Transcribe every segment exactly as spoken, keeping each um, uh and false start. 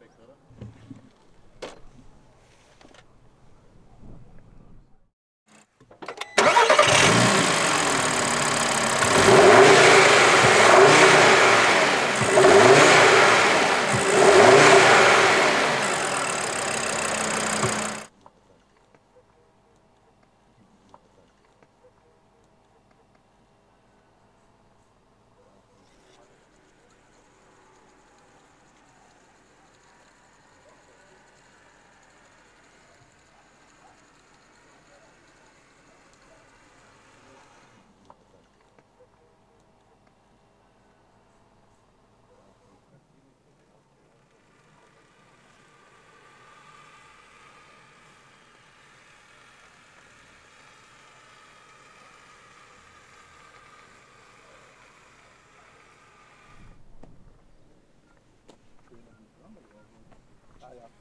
Ah ja.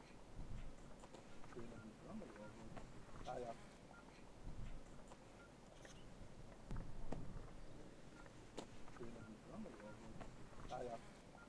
Ah ja. Ah ja.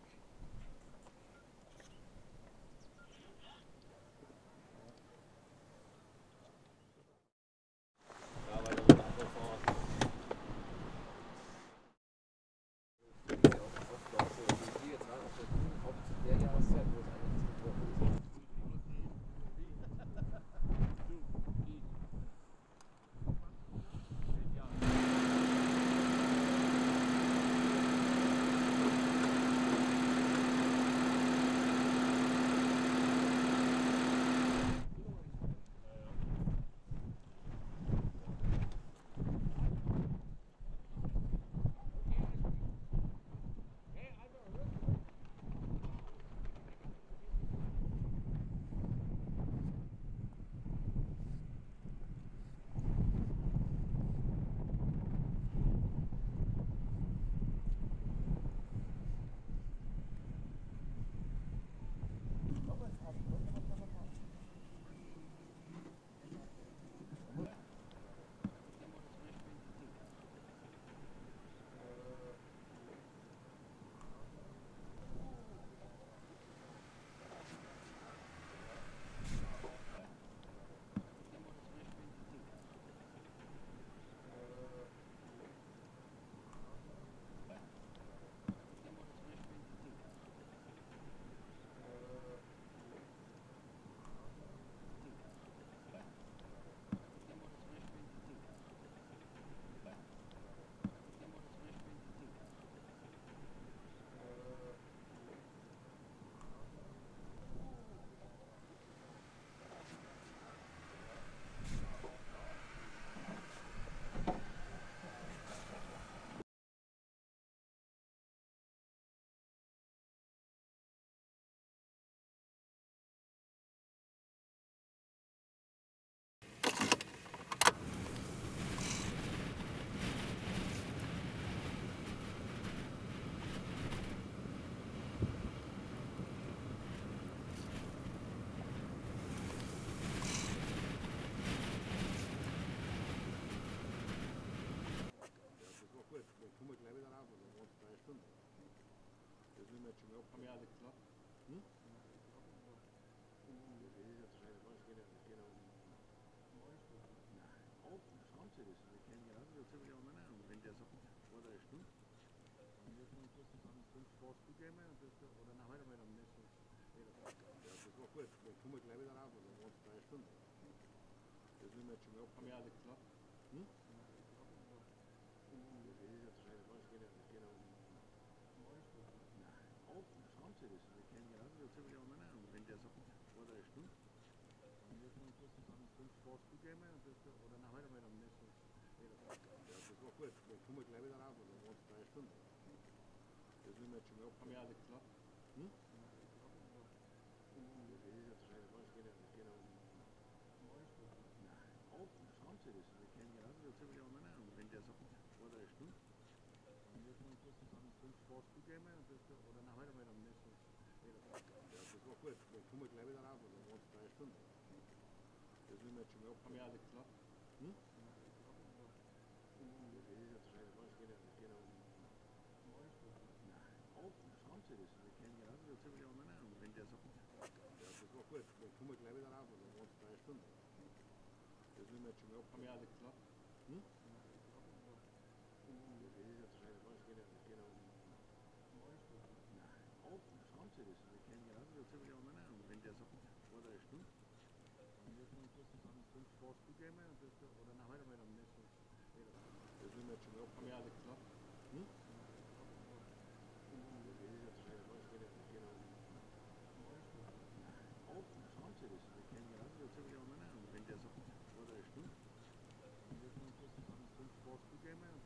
Haben wir alles klar? Hm? Haben wir alles klar? Hm? Haben wir alles klar? Hm? Haben wir alles klar? Hm? samtidig, så vi kan ja, det er jo til, om man er, men det er så gut. Ja, das war gut. Dann kommen wir gleich wieder raus, dann waren es drei Stunden. Das nehmen wir jetzt schon mal ab. Haben wir alles klar? Hm? Det er jo til, at det skal det skal nej, og samtidig, så vi kan ja, det er jo til, om man er, men det er så gut. Hvor der er stund. Und jetzt noch kurz zusammen fünf Sport gut gehen und das oder nach heute mal am nächsten später. Das nehmen wir jetzt schon mal ab. Haben wir alles klar? Hm? Det er jo til, at det skal det skal og samtidig, så vi kan ja, det er jo til, om man er, men det er så gut. Hvor der er stund. Und jetzt noch kurz zusammen fünf Sport gut gehen